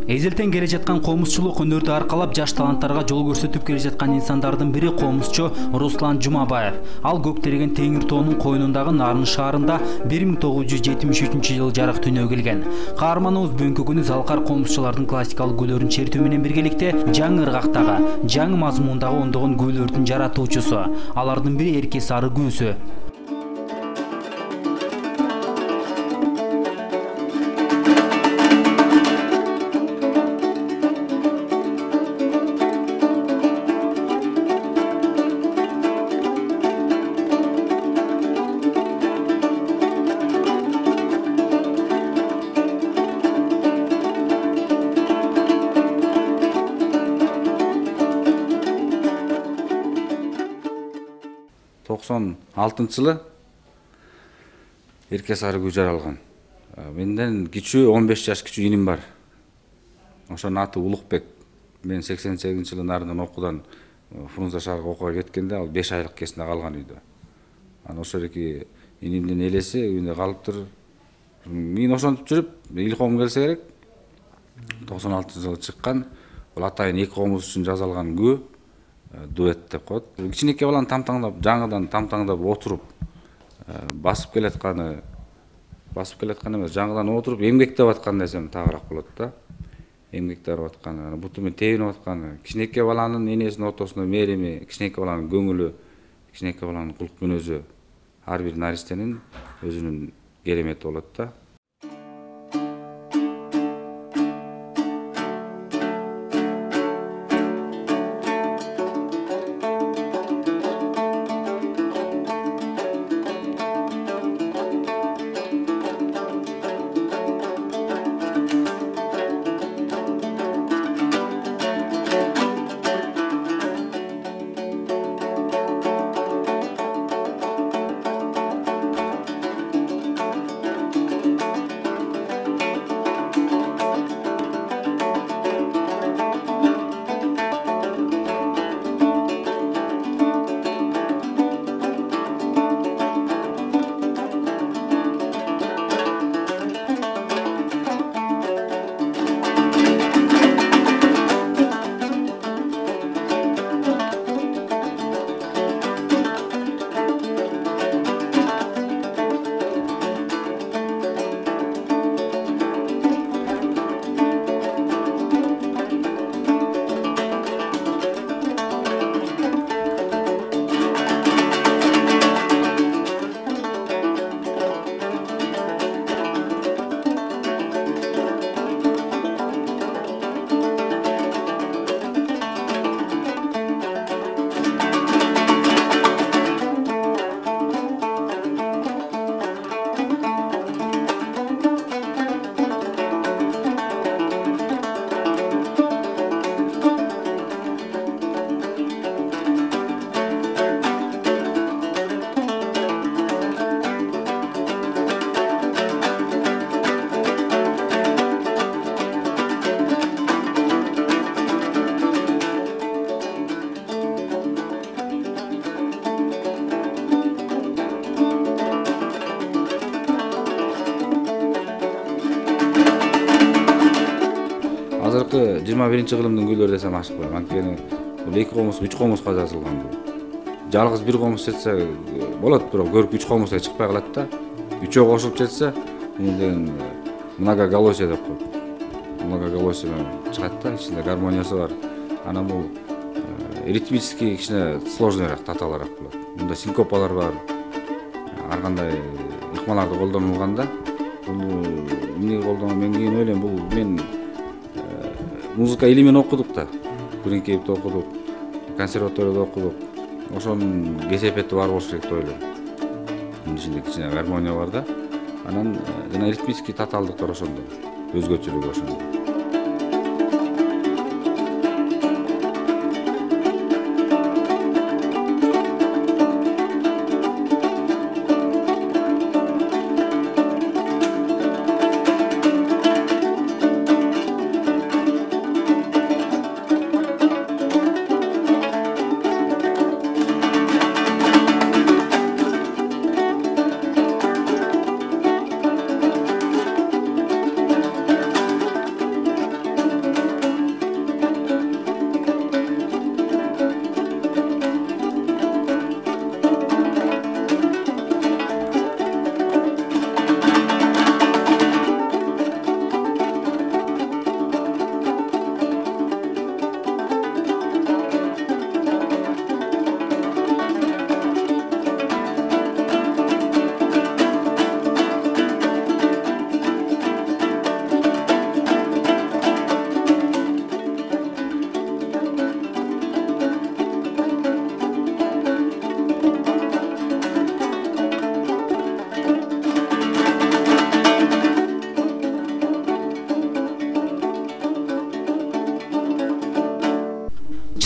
Эзелтен келе жаткан комузчулук өнөрдү аркалап жаш таланттарга жол көрсөтүп келе жаткан инсандардын бири комузчу Руслан Жумабаев. Ал көктөлгөн Теңир тоонун койнундагы Нарын шаарында 1973-жылы жарык дүйнөгө келген. Каарманыбыз бүгүнкү күнү залкар комузчулардын классикалык күйлөрүн чертүү менен биргеликте жаңы ыргактагы, жаңы мазмундагы ондогон күйлөрдүн жаратуучусу. Алардын бири Эрке Сары күүсү. Жылы Эрке Сары күү жаралган. Менден кичүү 15 жаш кичүү иним бар. Ошонун аты Улукбек. Мен 88-жылы Нарындан окуудан Фрунзе шаарга окууга кеткенде ал 5 айлык кесинде калган үйдө. Анан ошол эки инимдин элеси үйүндө калыптыр. Мен ошентип жүрүп, илхом келсе керек. 96-жылы чыккан. Бул атайын эки комуз үчүн жазылган күү. Дуэт деп коет. Кичинекей баланы тамтаңдап, жаңыдан тамтаңдап отуруп басып келатканы эмес, жаңыдан отуруп эмгектеп аткан десем тагыраак болот да. Эмгектеп атканы, буту менен тебинип атканы, кичинекей баланын энесинин ортосунда мээрими, кичинекей баланын көңүлү, кичинекей баланын кулк мүнөзү ар бир наристенин өзүнүн керемети болот да. Азыркы 21-кылымдын күйлөрү десем ашыкпайм. Анткени бул 2 комуз, 3 комузга жазылган. Жалгыз бир комуз жетсе болот, бирок көрүп 3 комузга чыкпай калат да. Үчөө кошулуп жетсе, мындан многоголосие деп коет. Многоголосие чыгат да, ичинде гармониясы бар. Анан бул ритмический кичине сложныйраак, татаалараак болот. Мында синкопалар бар. Ар кандай ыкмаларды колдонулганда, бул эмне колдону мен кийин ойлойм, бул мен музыка илимин окудук да. Күреңкейипте окудук, консерваторияда окудук. Ошонун кесепети бар болуш керек деп ойлойм. Мунун ичинде кичине гармония бар да. Анан жана ритмический татаалдыктар ошондо. Өзгөчөлүгү ошондо.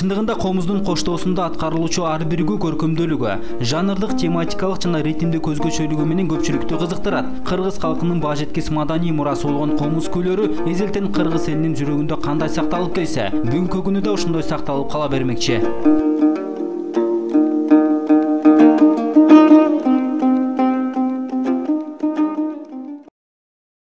чындыгында комуздун коштоосунда аткарылуучу ар бир кү көркөмдүүлүгү, жанрдык, тематикалык жана ритмдик өзгөчөлүгү менен көпчүлүктү кызыктырат. Кыргыз калкынын баа жеткис маданий мурасы болгон комуз күйлөрү эзелтен кыргыз элинин жүрөгүндө кандай сакталып келсе, бүгүнкү күнү да ошондой сакталып кала бермекчи.